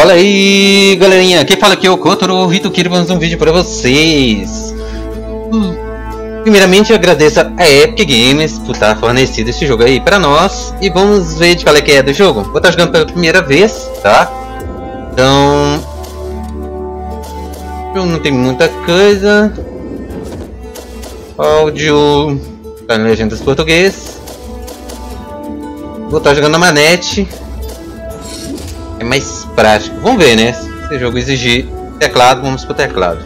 Fala aí, galerinha, quem fala aqui é o Kotaro Hitokiri, mais um vídeo para vocês. Primeiramente, eu agradeço a Epic Games por estar fornecido esse jogo aí para nós. E vamos ver de qual é que é do jogo. Vou estar jogando pela primeira vez, tá? Então... não tem muita coisa. Áudio... tá em legendas português. Vou estar jogando na manete. É mais prático. Vamos ver, né? Se esse jogo exigir teclado, vamos pro teclado.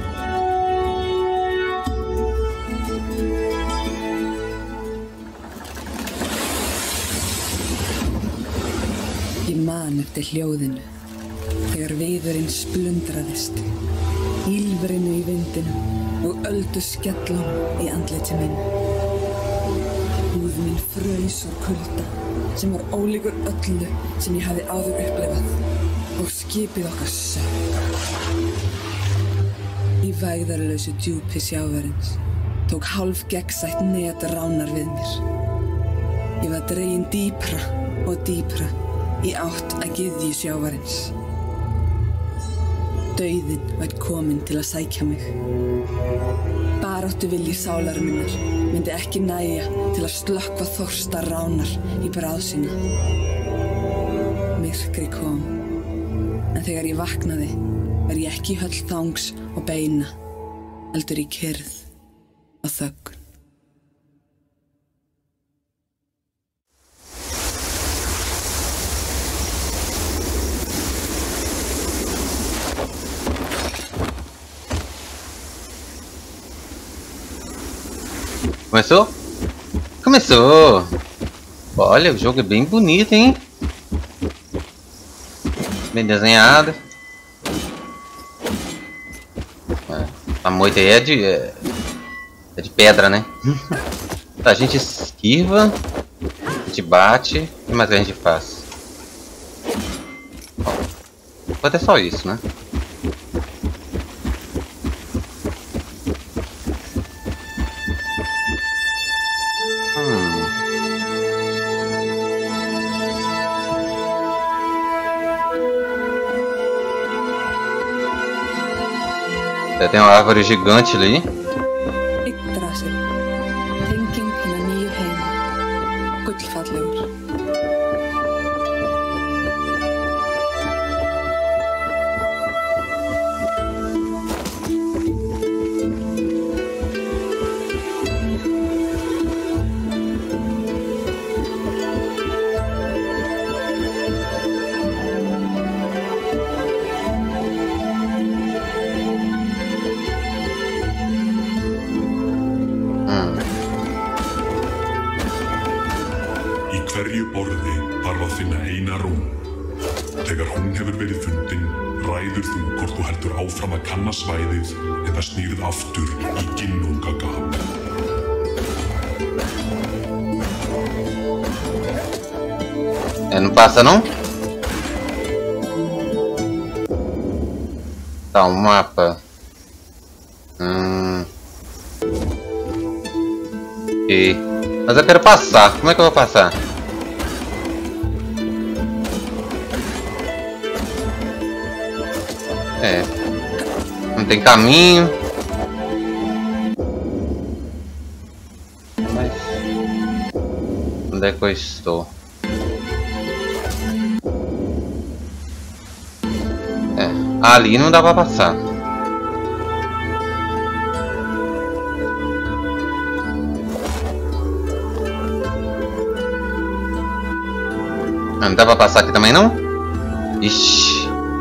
Ég man eftir hljóðinu, þegar viðurinn splundraðist, ýlfrinu í vindinum og ölduskellum í andliti mínu. Húð mín fraus og kulda, sem var ólíkur öllu sem ég hafði áður upplifað, og skipið okkar sökk. Í vægðarlausu djúpi sjávarins tók hálfgeggsætt net ránar við mér. Ég var dregin dýpra og dýpra í átt að gyðju sjávarins. Dauðinn var kominn til að sækja mig. Baráttuvilji sálar minnar myndi ekki nægja til að slökkva þorsta ránar í bráð sína. Myrkri kom, en þegar ég vaknaði var ég ekki í höll þangs og beina, heldur í kyrrð og þögn. Começou? Começou! Olha, o jogo é bem bonito, hein? Bem desenhado. A moita aí é de pedra, né? Tá, a gente esquiva, a gente bate. O que mais que a gente faz? Pode ser só isso, né? Tem uma árvore gigante ali. Yggdrasil, tenging hinna nýju heima, gullfallegur. Í hverju borði þarf að finna eina rún. Þegar hún hefur verið fundin, ræður þú hvort þú heldur áfram að kanna svæðið eða snýrð aftur í Ginnungagap. Não passa não? Tá, um mapa. Ok. Mas eu quero passar. Como é que eu vou passar? Não tem caminho. Mas... onde é que eu estou? Ali não dá pra passar. Não dá pra passar aqui também não? Ixi.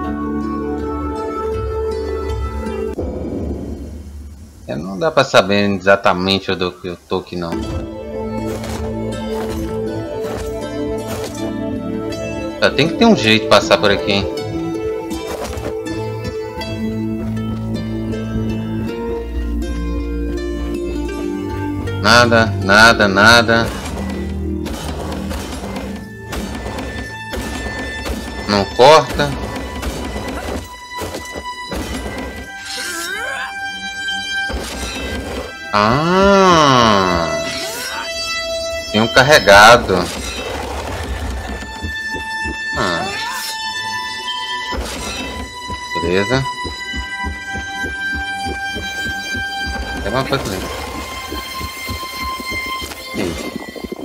Não dá pra saber exatamente onde eu tô aqui não. Tem que ter um jeito de passar por aqui, hein? Nada, nada, nada. Não corta. Tem um carregado. Beleza. Tem uma coisa ali. Eita.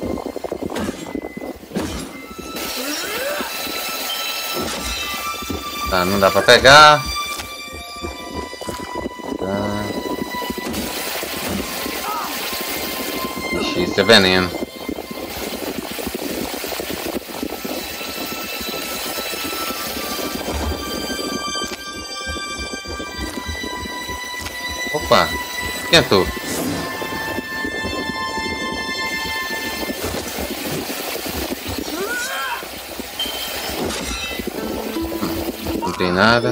Tá, não dá pra pegar. Tá. Ixi, isso é veneno. Opa, quem é tu? Não tem nada.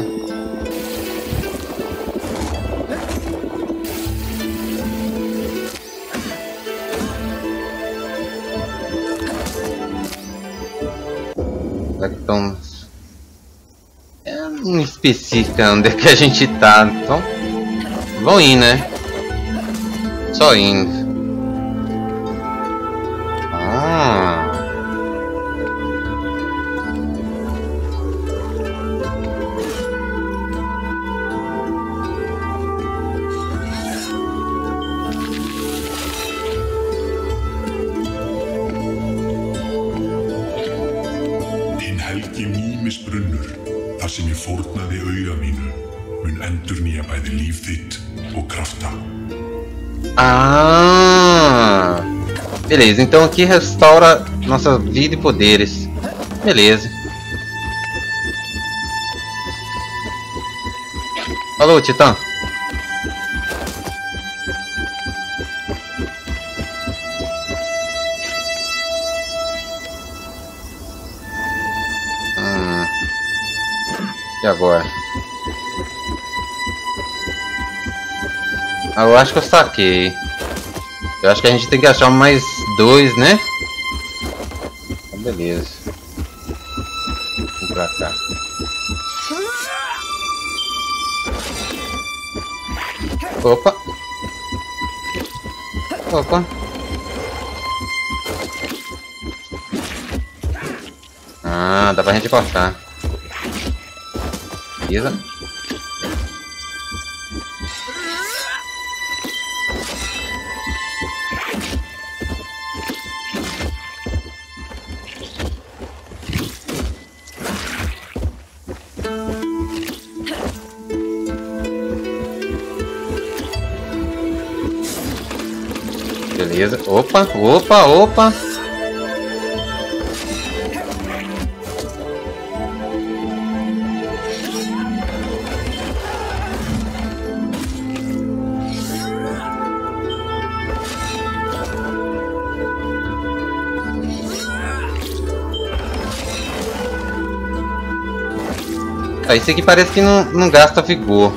Será que estamos... não especifica onde é que a gente tá, então... vão ir, né? Só indo. Ah. Hinn helgi Mímisbrunnur, þar sem ég fórnaði auga mínu, mun endurnýja bæði líf þitt og krafta. Ah! Beleza, então aqui restaura nossa vida e poderes. Beleza. Falou, Titã. E agora? Ah, eu acho que eu saquei. Eu acho que a gente tem que achar mais 2, né? Então, beleza. Vamos pra cá. Opa! Opa! Ah, dá pra gente cortar. Beleza. Beleza. Opa, opa, opa. Ah, esse aqui parece que não gasta vigor.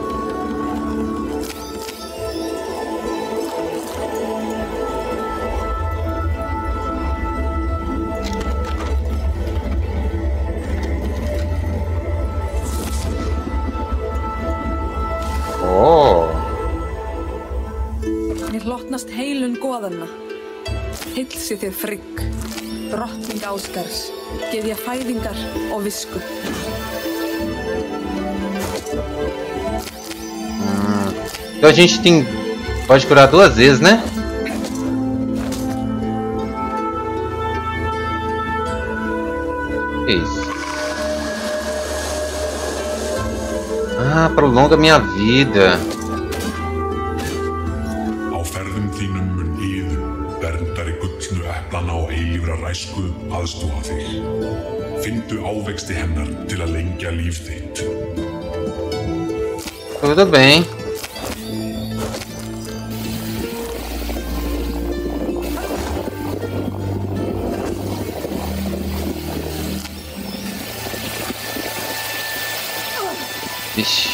Mér hlotnast heilun goðanna. Heill sé þér Frigg, drottning Ásgarðs, gyðja fæðingar og visku. Então a gente pode curar 2 vezes, né? Que isso? Ah, prolonga minha vida. Á ferðum þínum mun Iðunn, verndari gullnu eplana og eilífra ræsku, aðstoða þig. Finndu ávexti hennar til að lengja líf þitt. Tudo bem. Ixi.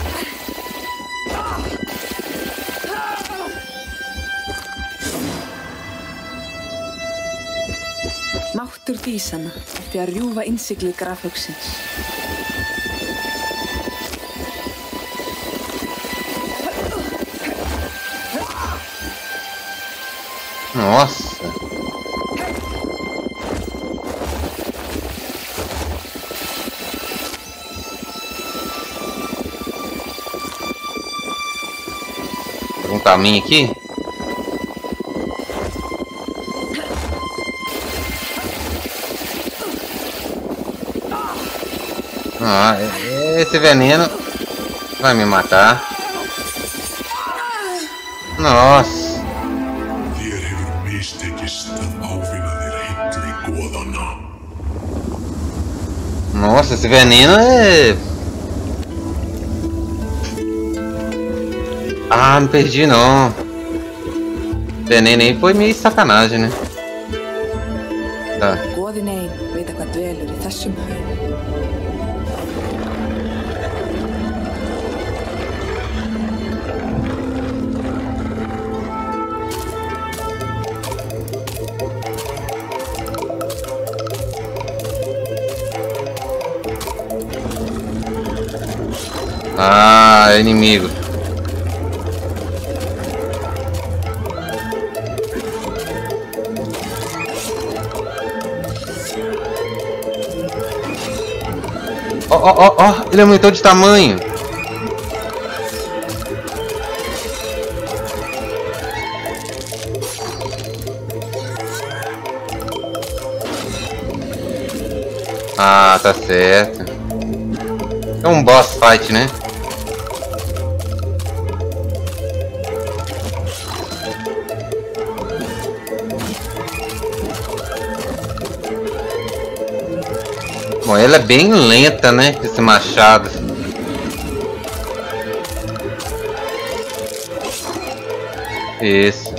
Máttur dísanna ætti að rjúfa innsigli grafhauksins. Nossa. Um caminho aqui? Ah, esse veneno vai me matar. Nossa. Þér hefur mistekist að ávinna þér hilli goðanna. Nossa, esse veneno é... Ah, não perdi não. Veneno aí foi meio sacanagem, né? Tá. Goðin ein veit hvað dvelur í þessum haugum. Ah, inimigo. Ó, ele aumentou de tamanho. Ah, tá certo. É um boss fight, né? Bom, ela é bem lenta, né? Esse machado. Isso.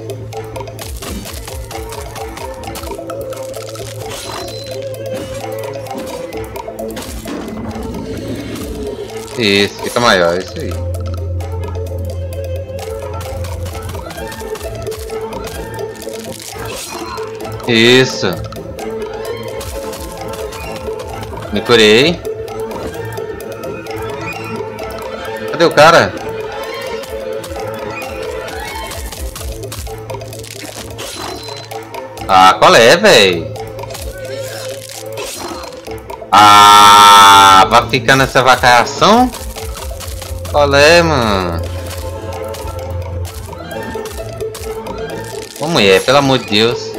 Isso, fica maior, isso aí. Isso. Me curei. Cadê o cara? Ah, qual é, véi? Ah, vai ficar nessa vacação? Qual é, mano? Ô mulher, pelo amor de Deus.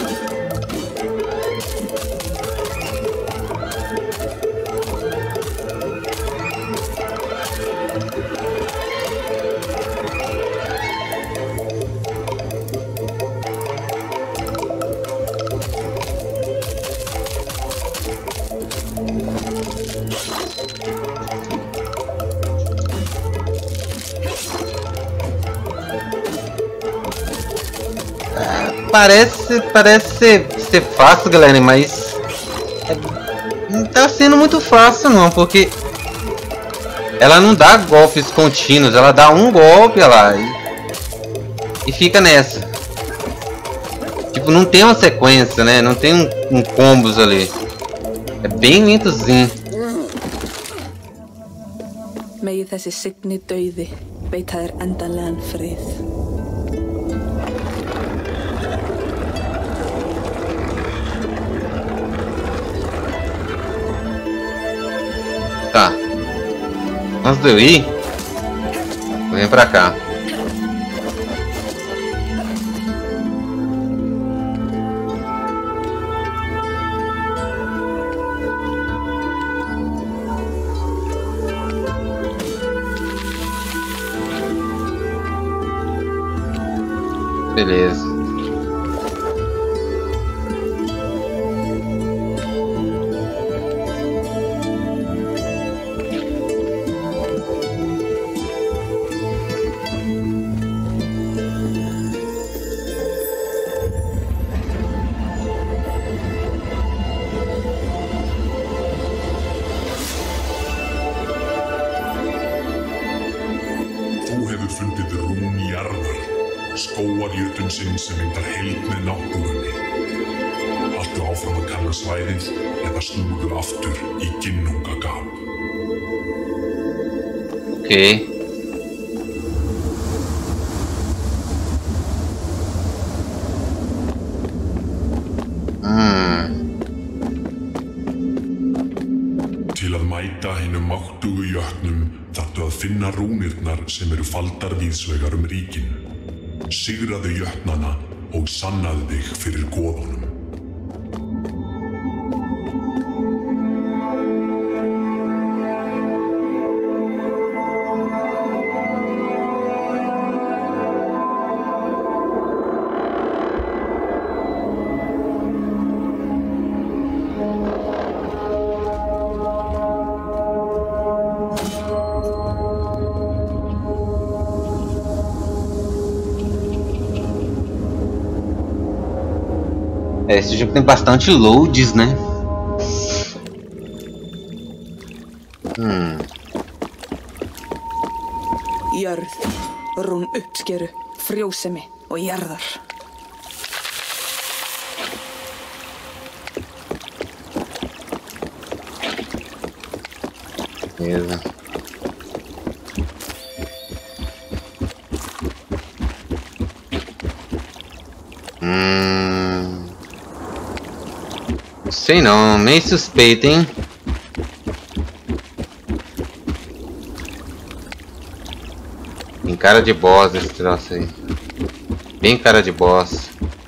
Parece ser fácil, galera, mas não tá sendo muito fácil não, porque ela não dá golpes contínuos, ela dá um golpe lá e fica nessa. Tipo, não tem uma sequência, né? Não tem um combos ali. É bem lentozinho. Megi þessi signi dauði veita þér endanlegan frið. Tá. Antes de eu ir, vem pra cá. Beleza. Þú hefur fundið rún jarðar, skógarjötun sinn sem myndar heild með náttúrunni. Haltu áfram að kanna svæðið eða snúðu aftur í Ginnungagap. Ok. Til að mæta hinum máttugu jötnum þarftu að finna rúnirnar sem eru faldar víðsvegar ríkin. Sigraðu jötnana og sannaðu þig fyrir goðunum. Esse jogo tem bastante loads, né? Jörð, rún uppskeru, frjósemi og jarðar. Beleza. Sei não, meio suspeito, hein? Tem cara de boss esse troço aí. Bem cara de boss.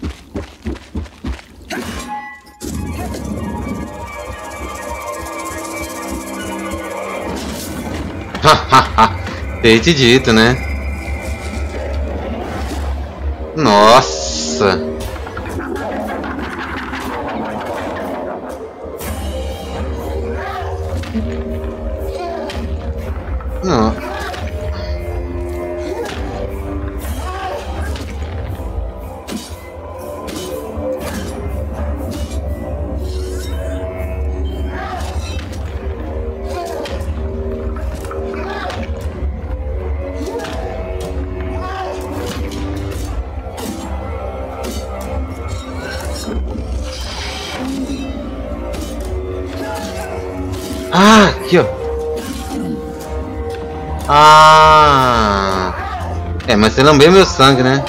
Ter te dito, né? Nossa! Não. Ah, aqui ó. Ah, é, mas você lambeu meu sangue, né?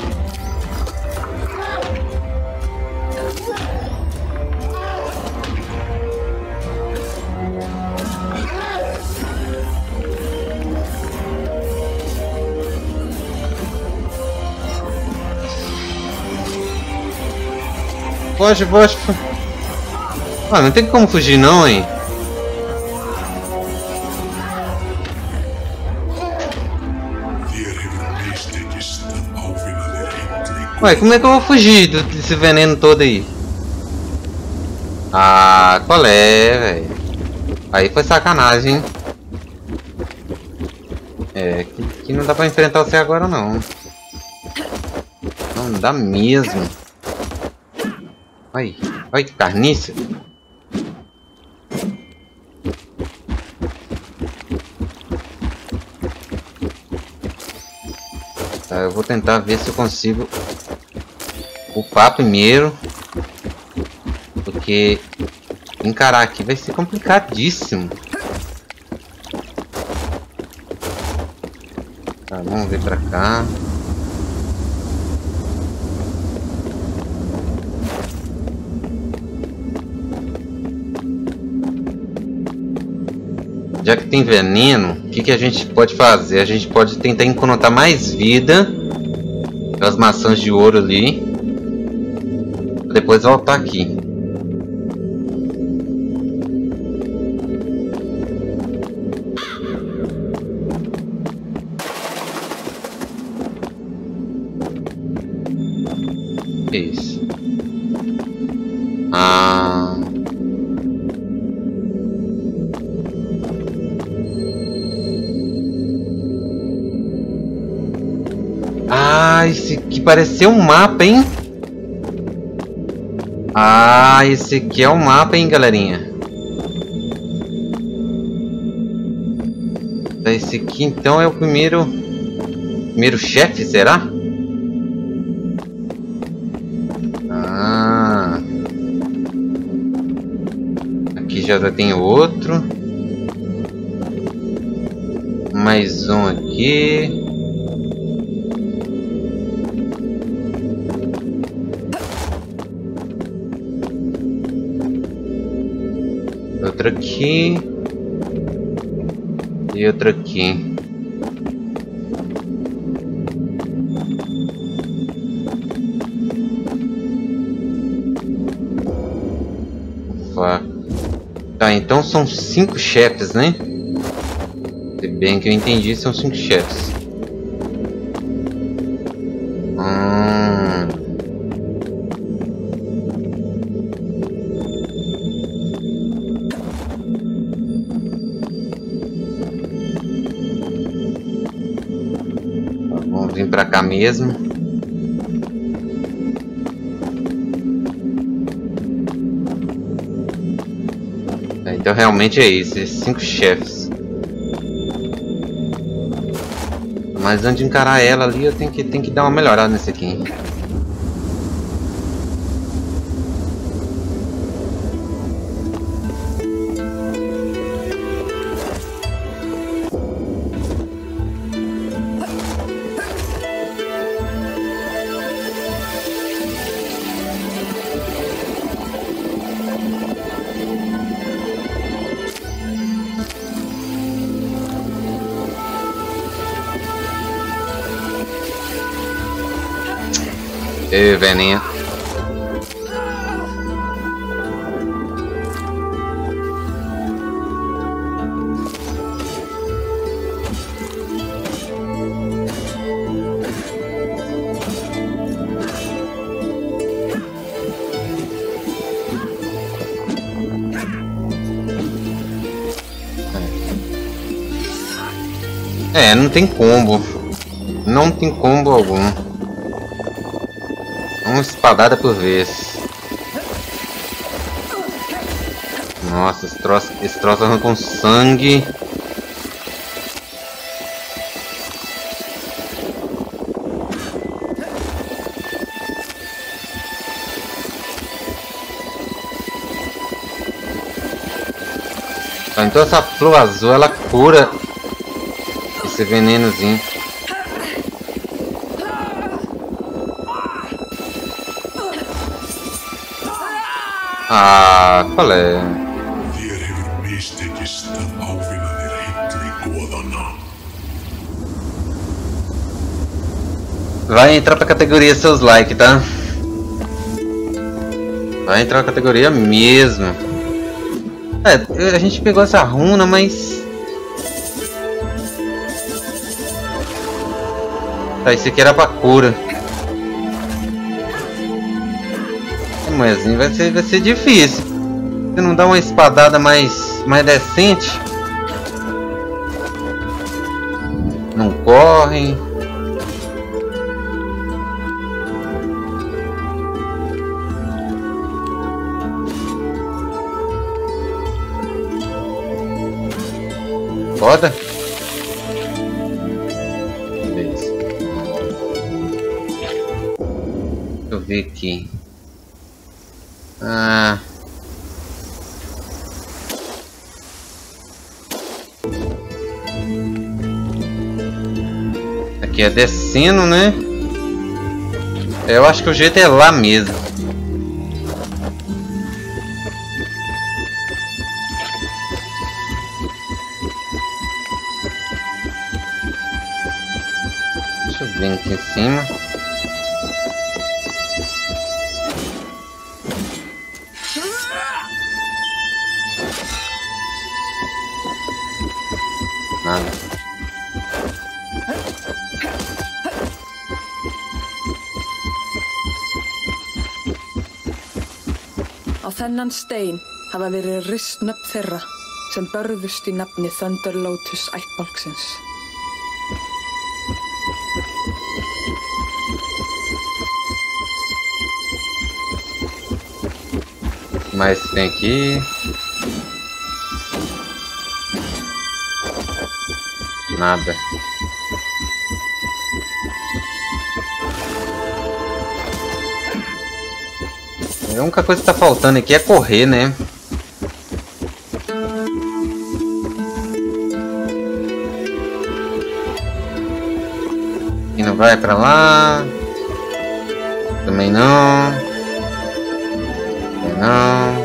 Foge, foge. Ah, não tem como fugir não, hein? Ué, como é que eu vou fugir desse veneno todo aí? Ah, qual é, velho? Aí foi sacanagem, hein? É, que não dá pra enfrentar você agora não. Não dá mesmo. Ai, olha que carniça. Tá, eu vou tentar ver se eu consigo upar primeiro, porque encarar aqui vai ser complicadíssimo. Tá, vamos ver pra cá. Já que tem veneno, o que a gente pode fazer? A gente pode tentar encontrar mais vida, aquelas maçãs de ouro ali, depois voltar aqui. Que isso? Esse aqui pareceu um mapa, hein? Ah, esse aqui é o mapa, hein, galerinha? Esse aqui, então, é o primeiro chefe, será? Ah. Aqui já tem outro. Mais um aqui. Outro aqui e outro aqui. Tá, então são 5 chefes, né? Se bem que eu entendi, são 5 chefes. Vamos vir pra cá mesmo. Então realmente é isso, 5 chefes. Mas antes de encarar ela ali, eu tenho que dar uma melhorada nesse aqui, hein? Ei, velhinha. Não tem combo. Não tem combo algum. Uma espadada por vez. Nossa, esse troço arranca um sangue. Então essa flor azul, ela cura esse venenozinho. Ah, qual é? Þér hefur mistekist að ávinna þér hilli goðanna. Vai entrar pra categoria seus likes, tá? Vai entrar na categoria mesmo. A gente pegou essa runa, mas... Tá, isso aqui era pra cura. Mas assim vai ser difícil. Se não dá uma espadada mais decente. Não correm. Foda. Beleza. Deixa eu ver aqui. Aqui é descendo, né? Eu acho que o jeito é lá mesmo. Deixa eu ver aqui em cima. Nada. Á þennan stein hafa verið rist nöfn þeirra sem börðust í nafni Thunder Lotus ættbálksins. Mais tem aqui. Nada. A única coisa que tá faltando aqui é correr, né? E não vai pra lá. Também não. Também não.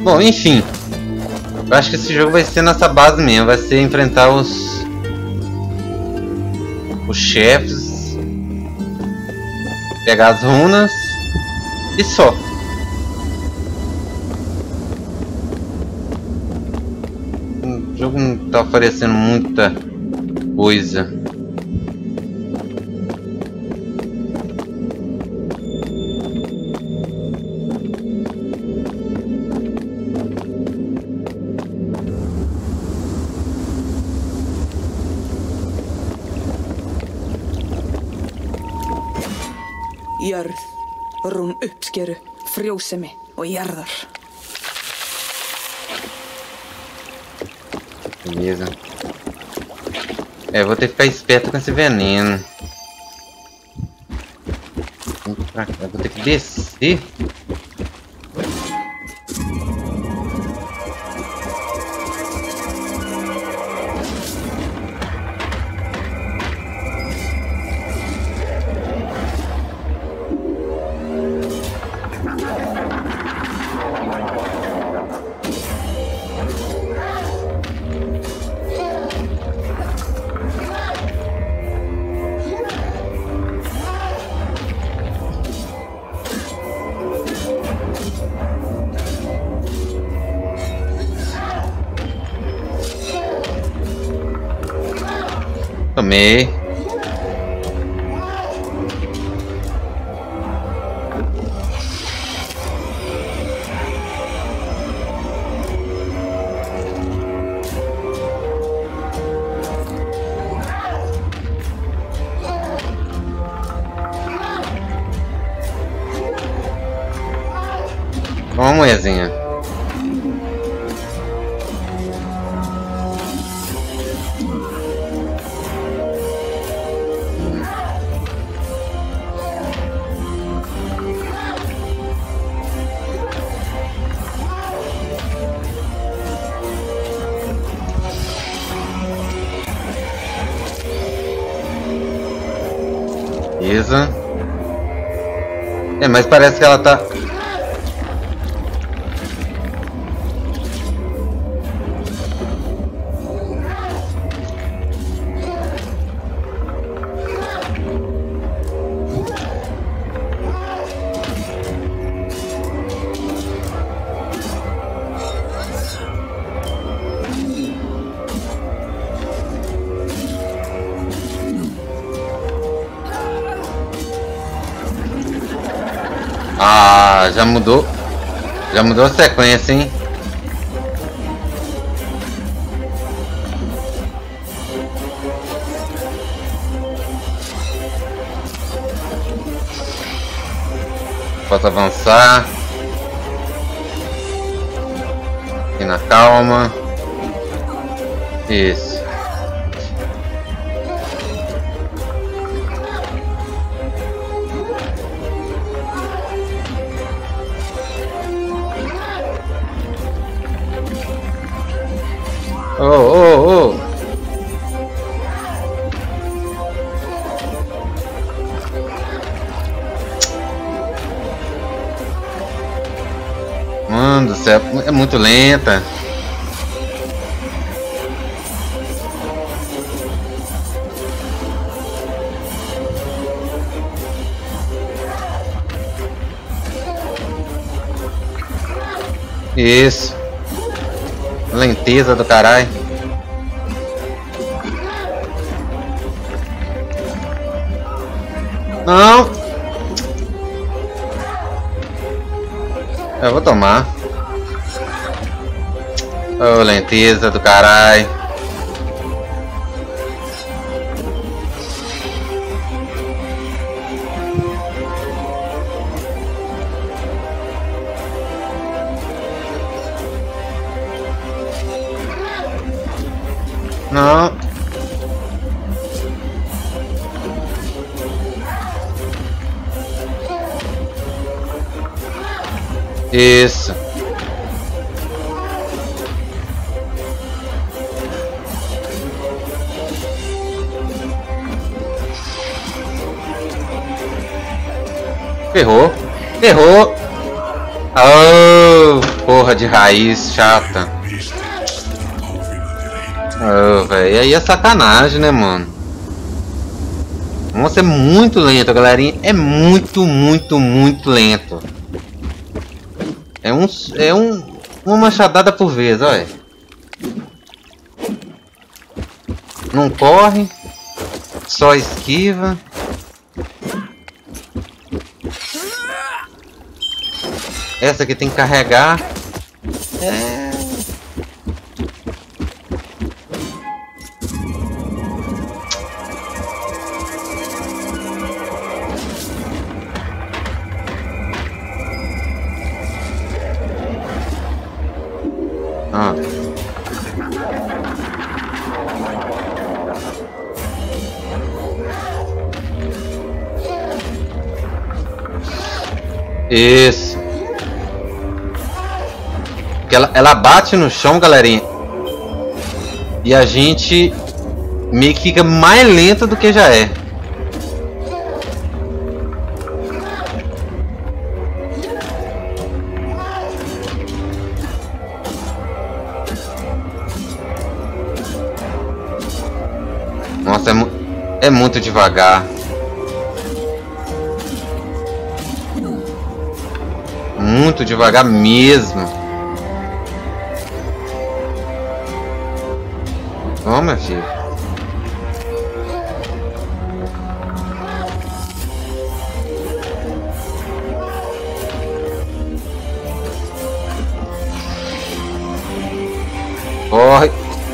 Bom, enfim. Eu acho que esse jogo vai ser nossa base mesmo. Vai ser enfrentar os chefes. Pegar as runas. E só. O jogo não tá oferecendo muita coisa. Jörð, rún uppskeru, frjósemi og jarðar. Beleza. Eu vou ter que ficar esperto com esse veneno. Eu vou ter que descer. Tomei. Toma, mulherzinha. Beleza. É, mas parece que ela tá... Ah, já mudou a sequência, hein? Posso avançar aqui na calma. Isso. Oh. Mano do céu, é muito lenta. Isso. Lenteza do caralho. Não. Eu vou tomar. Oh, lenteza do caralho. Não. Isso. Ferrou. Oh, porra. de raiz chata. Velho, aí é sacanagem, né, mano? Nossa, é muito lento, galerinha. É muito lento. Uma machadada por vez, olha. Não corre, só esquiva. Essa aqui tem que carregar. Isso. Ela bate no chão, galerinha. E a gente meio que fica mais lento do que já é. Nossa, é muito devagar. Muito devagar mesmo. Ó, meu filho. Corre.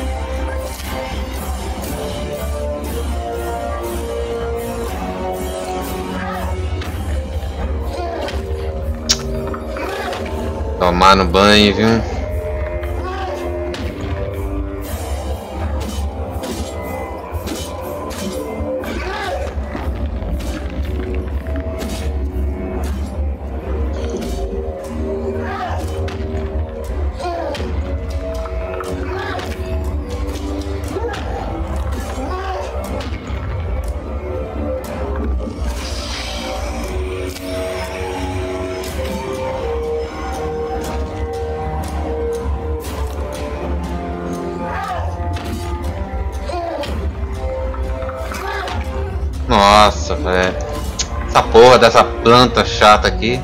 Tomar no banho, viu? Nossa, velho. Essa porra dessa planta chata aqui.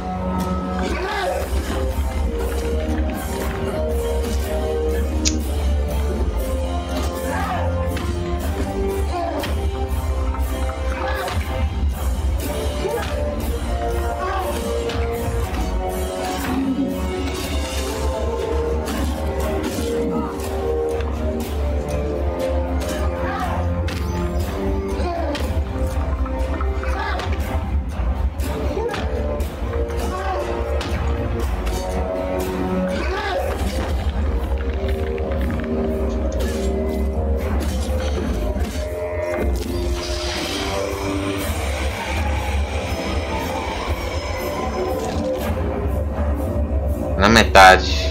Na metade.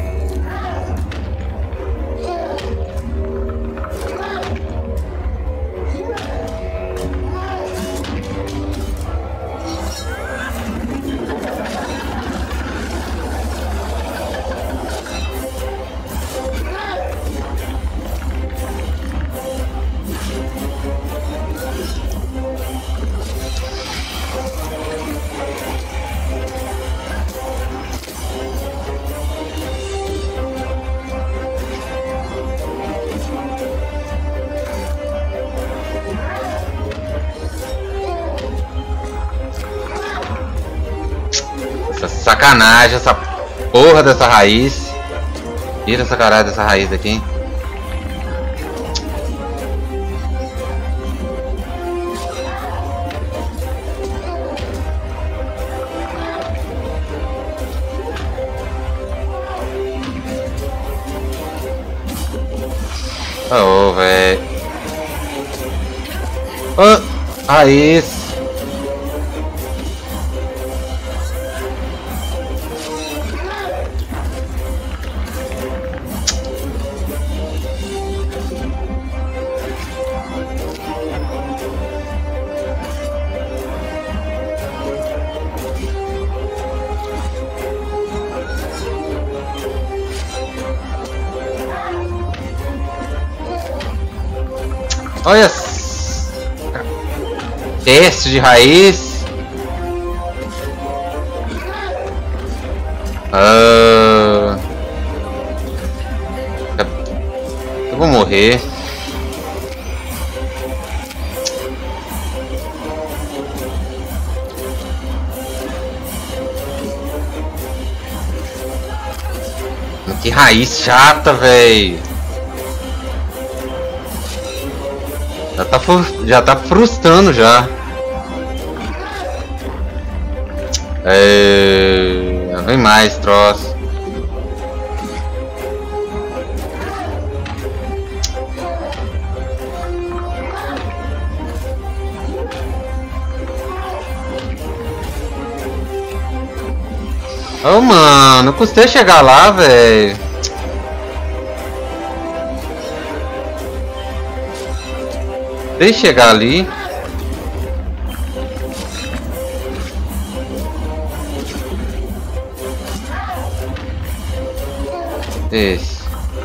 Sacanagem essa porra dessa raiz. Tira essa caralho dessa raiz aqui. Oh, velho. Oh, raiz. Olha. Teste de raiz. Eu vou morrer. Que raiz chata, velho. Já tá frustrando já. Não vem mais troço. Ô, mano, custei chegar lá, velho. Deixa eu chegar ali. Esse.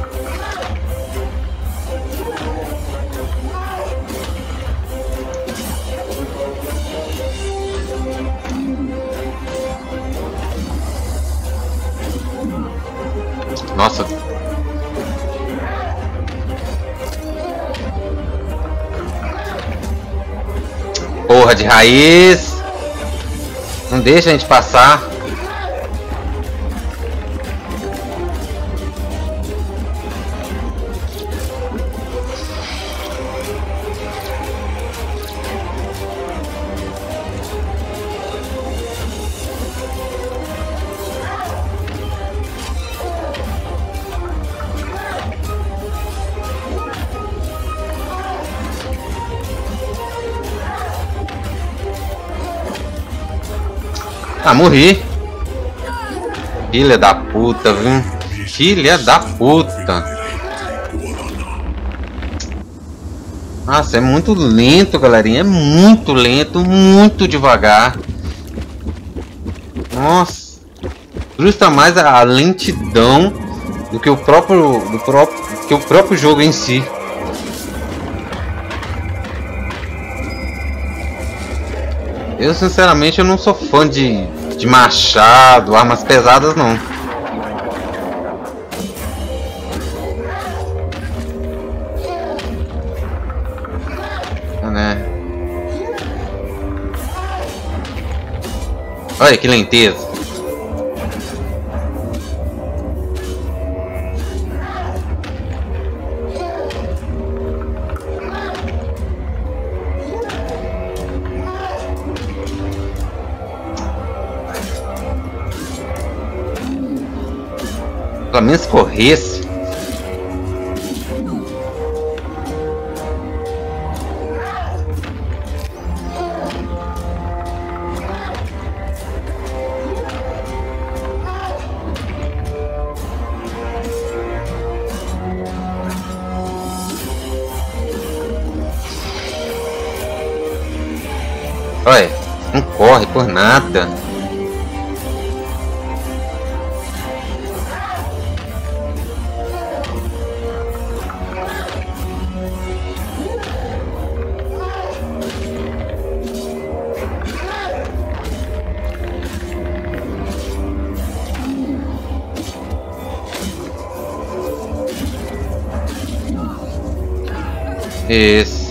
Nossa. Porra de raiz. Não deixa a gente passar. Ah, morri. Filha da puta, viu? Filha da puta. Nossa, é muito lento, galerinha. É muito lento, muito devagar. Nossa. Frustra mais a lentidão do que o próprio jogo em si. Eu sinceramente eu não sou fã de machado, armas pesadas não. Né? Olha que lenteza. Pelo menos corresse. Olha, não corre por nada. Isso.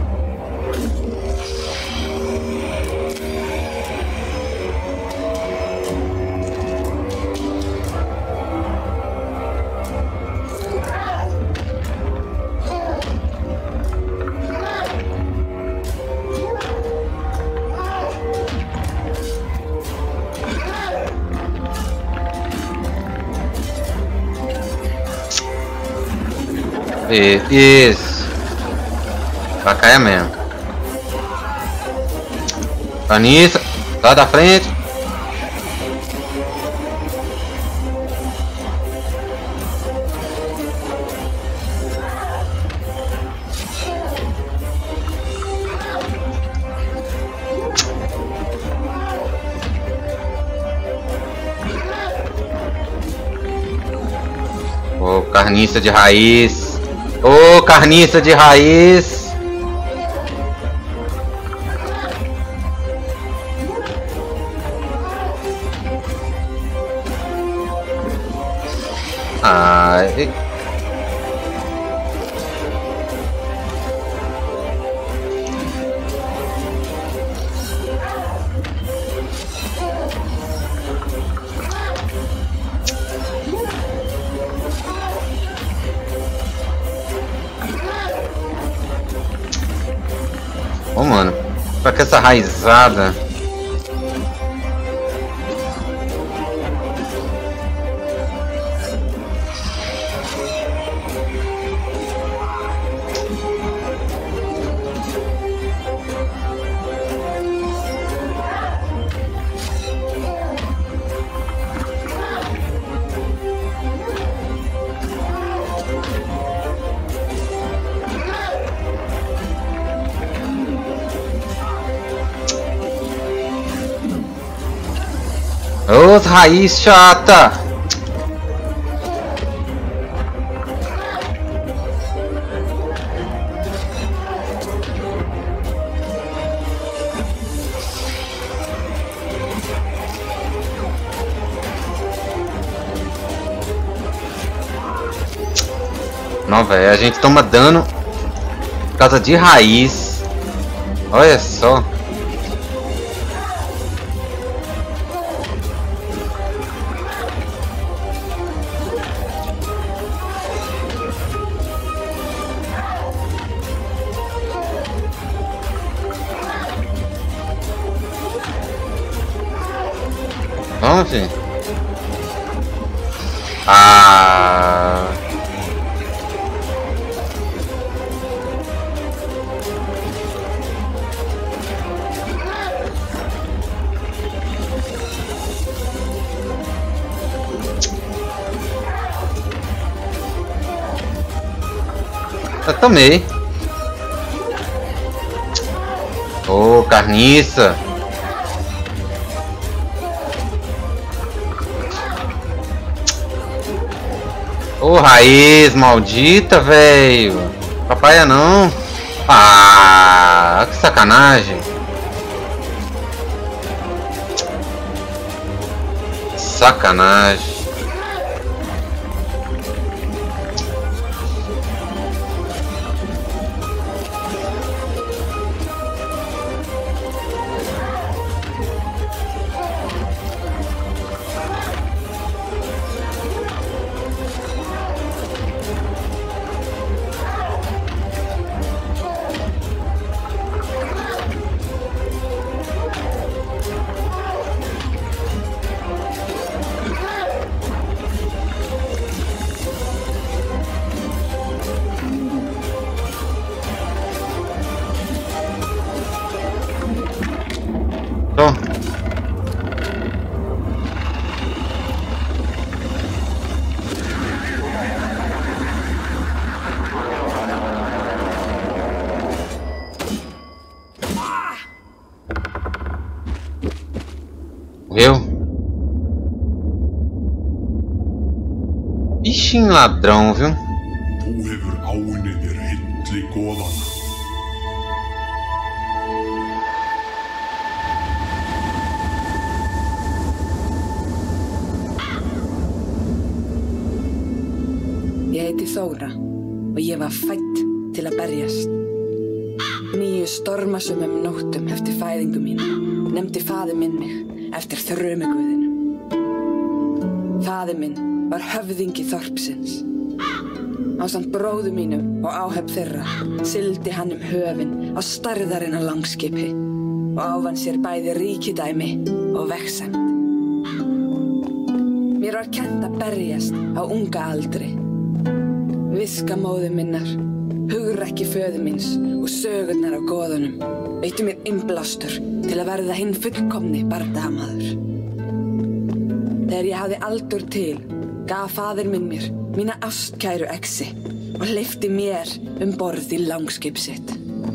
Isso. Pra cá é mesmo. Vanessa, lá da frente. Ô, carniça de raiz. Ô, carniça de raiz. rapaz. Ô, mano, pra que essa raizada? Ô, raiz chata! Não, velho, a gente toma dano por causa de raiz. Olha só. Vamos, filho. Ah. Eu tomei. Ô, carniça. Ô, raiz maldita, velho. Papaya não. Ah, que sacanagem. Sacanagem. Morreu? Bichinho ladrão, viu? Þú hefur áunnið þér hilli goðanna. Ég heiti Þóra og ég var fædd til að berjast. 9 stormasömmum nóttum eftir fæðingu mína nefndi faðir minn mig eftir þrumuguðinum. Faðir minn var höfðingi þorpsins. Ásamt bróður mínum og áhöfn þeirra sigldi hann höfin á stærðarinnar langskipi og ávann sér bæði ríkidæmi og vegsemd. Mér var kennt að berjast á unga aldri. Viska móður minnar, hugrekki föður míns og sögurnar af goðunum veittu mér innblástur til að verða hinn fullkomni bardagamaður. Þegar ég hafði aldur til, gaf faðir minn mér mína ástkæru exi og hleypti mér borð í langskip sitt.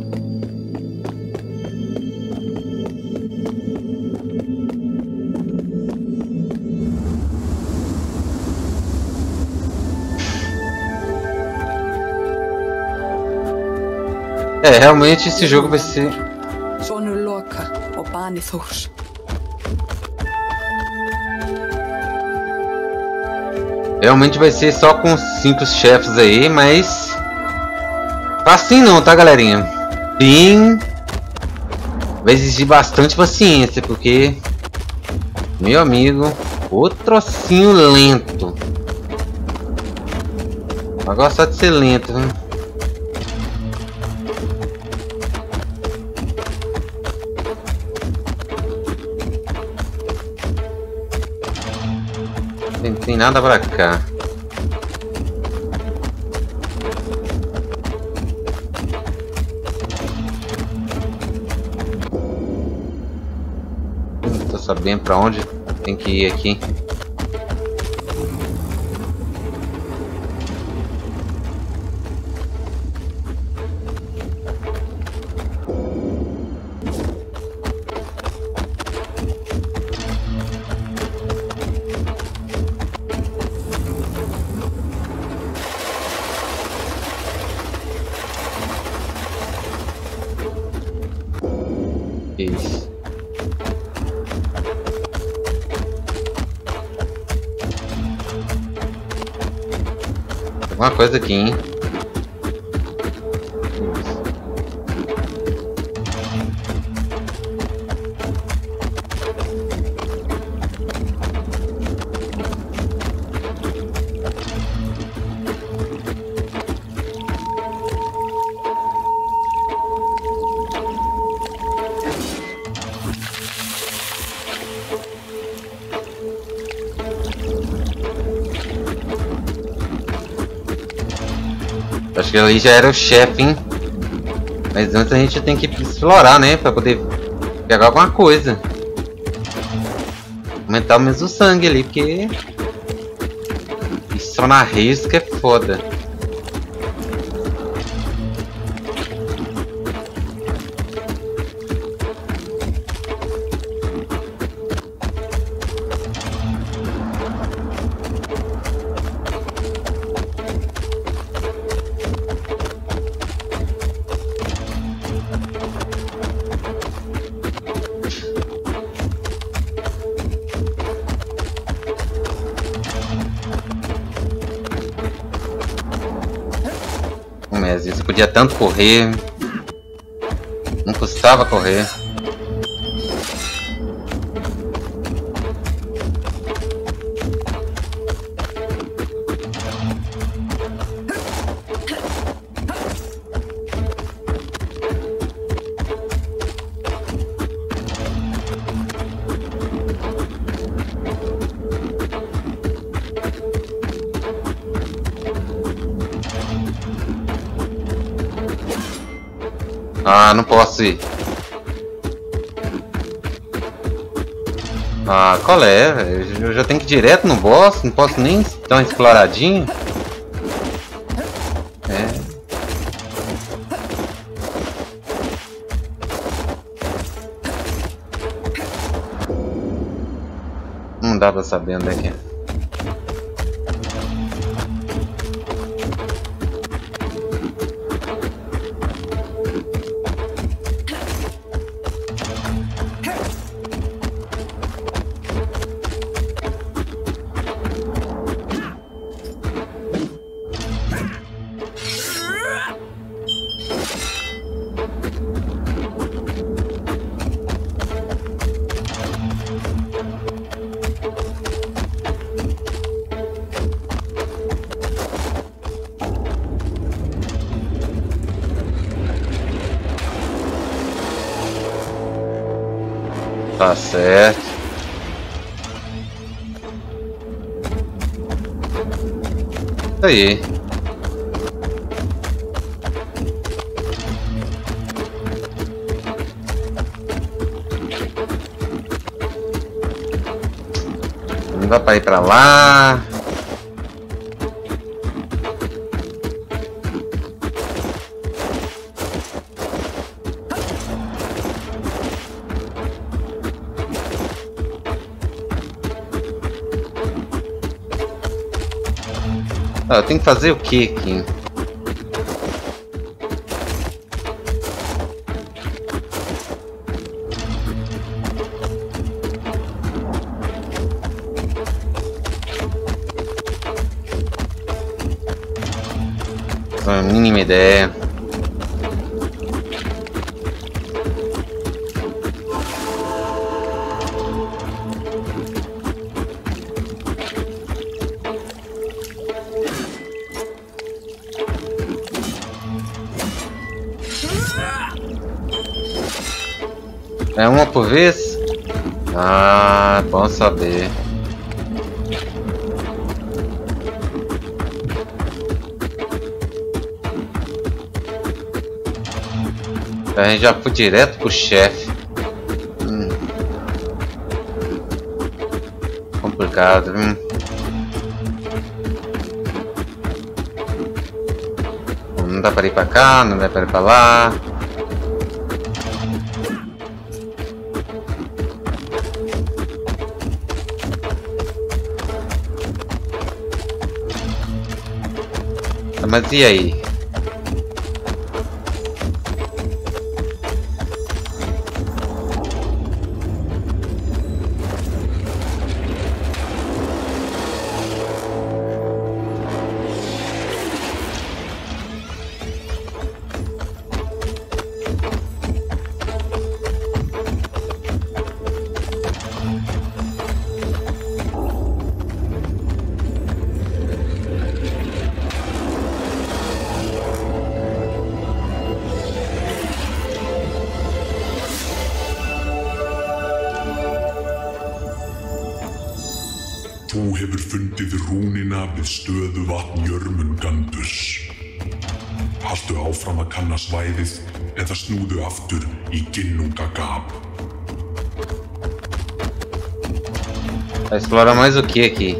Realmente esse jogo vai ser... Sonur Loka og bani Þórs. Realmente vai ser só com 5 chefes aí, mas assim não, tá, galerinha? Bem, vai exigir bastante paciência, porque meu amigo, o trocinho lento. Vai gostar de ser lento, né? Não tem nada pra cá. Não tô sabendo pra onde tem que ir aqui. Isso. Tem alguma coisa aqui, hein? Acho que ali já era o chefe, hein? Mas antes a gente tem que explorar, né? Pra poder pegar alguma coisa. Aumentar o mesmo sangue ali, porque isso só na risca é foda. Mas isso podia tanto correr. Não custava correr. Ah, não posso ir. Ah, qual é? Eu já tenho que ir direto no boss, não posso nem dar uma exploradinha. É. Não dá pra saber onde é que é. Tá certo. Isso aí. Não dá pra ir pra lá. Ah, eu tenho que fazer o que aqui? faço a mínima ideia. É uma por vez? Ah, bom saber. A gente já foi direto pro chefe. Complicado, Não dá para ir pra cá, não dá para ir pra lá. Mas e aí? Þú hefur fundið rúnina við stöðuvatn Jörmungandurs. Haltu áfram að kanna svæðið eða snúðu aftur í Ginnungagap. Vai explorar mais o que aqui?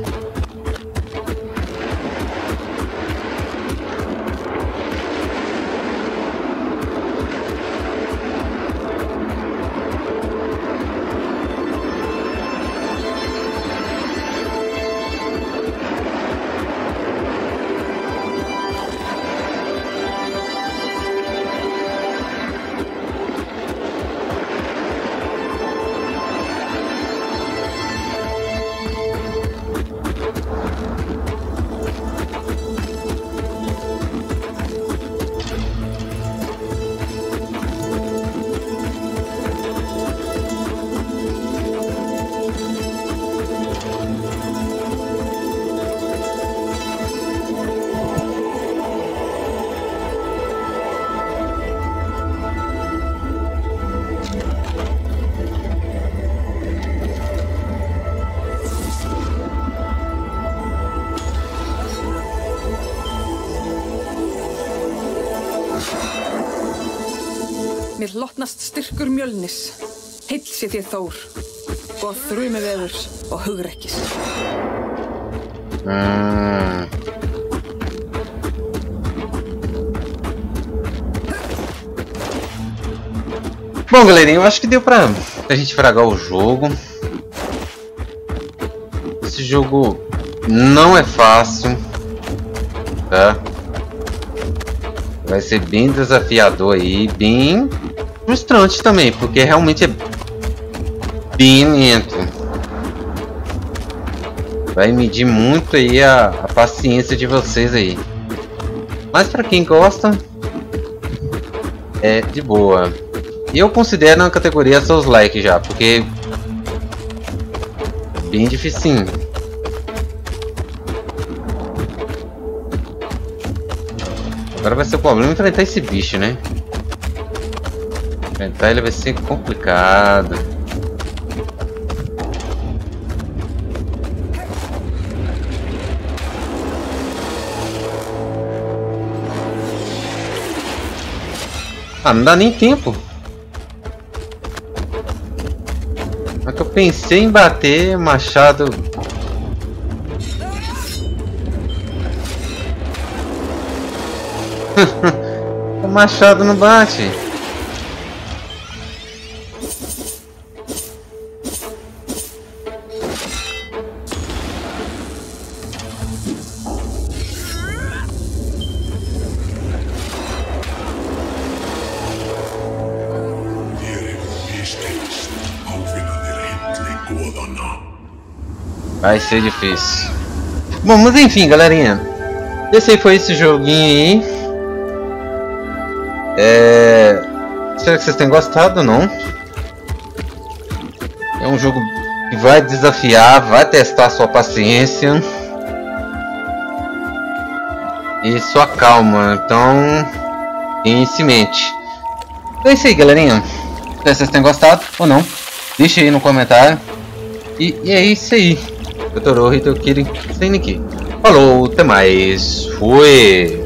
Mér hlotnast styrkur Mjölnis, heilsi þér Þór, og þrumuveðurs og hugrekkis. Bom, galerinha, eu acho que deu pra gente fragar o jogo. Esse jogo não é fácil, tá? Vai ser bem desafiador aí, bem frustrante também, porque realmente é bem lento. Vai medir muito aí a paciência de vocês aí. Mas para quem gosta, é de boa. E eu considero na categoria seus likes já, porque é bem dificinho. Agora vai ser o problema enfrentar esse bicho, né? Enfrentar ele vai ser complicado. Ah, não dá nem tempo. É que eu pensei em bater machado. O machado não bate. Vai ser difícil. Bom, mas enfim, galerinha. Esse aí foi esse joguinho aí. Espero que vocês tenham gostado, não? É um jogo que vai desafiar, vai testar a sua paciência e sua calma, então tenha isso em mente. Então é isso aí, galerinha. Espero que vocês tenham gostado ou não. Deixa aí no comentário. E é isso aí. Totoro, Hitokiri, Seniki. Falou, até mais. Fui.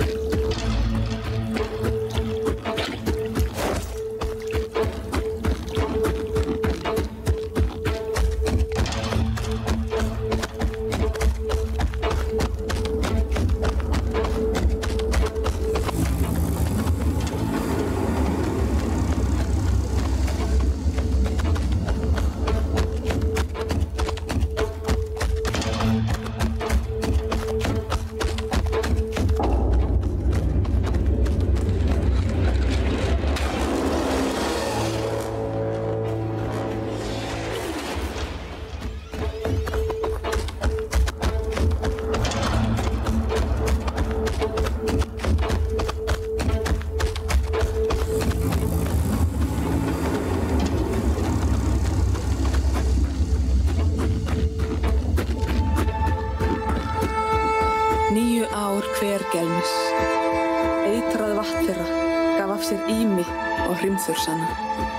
Eitrað vatn þeirra gaf af sér ími og hrimþursana.